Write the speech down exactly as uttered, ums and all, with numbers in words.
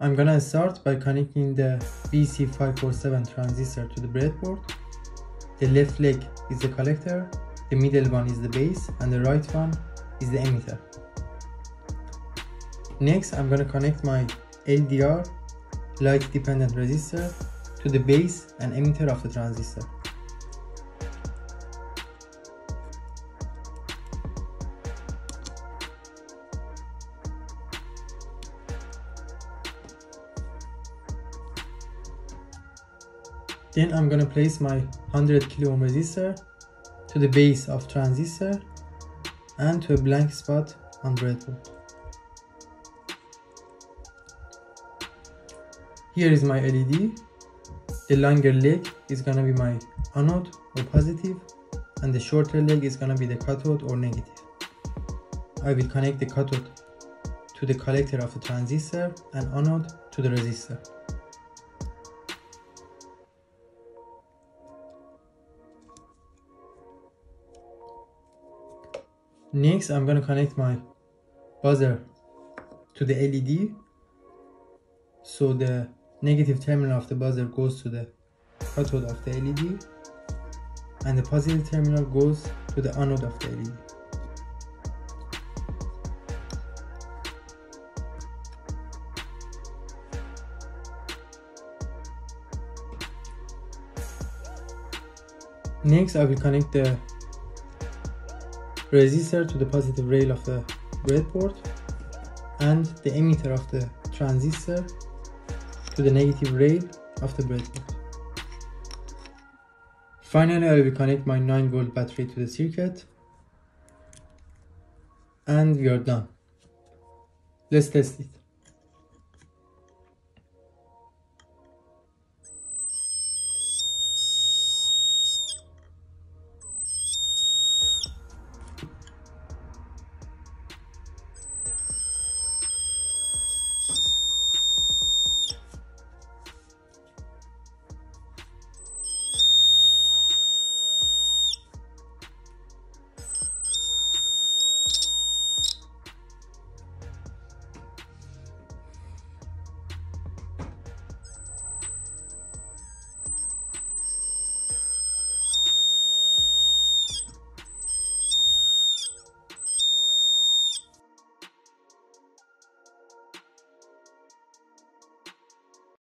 I'm gonna start by connecting the B C five four seven transistor to the breadboard. The left leg is the collector, the middle one is the base, and the right one is the emitter. Next, I'm gonna connect my L D R light dependent resistor to the base and emitter of the transistor. Then I'm gonna place my one hundred kilo ohm resistor to the base of transistor and to a blank spot on breadboard. Here is my L E D. The longer leg is gonna be my anode or positive, and the shorter leg is gonna be the cathode or negative. I will connect the cathode to the collector of the transistor and anode to the resistor. Next, I'm going to connect my buzzer to the L E D, so the negative terminal of the buzzer goes to the cathode of the L E D and the positive terminal goes to the anode of the L E D. Next, I will connect the resistor to the positive rail of the breadboard and the emitter of the transistor to the negative rail of the breadboard. Finally, I will connect my nine volt battery to the circuit and we are done. Let's test it.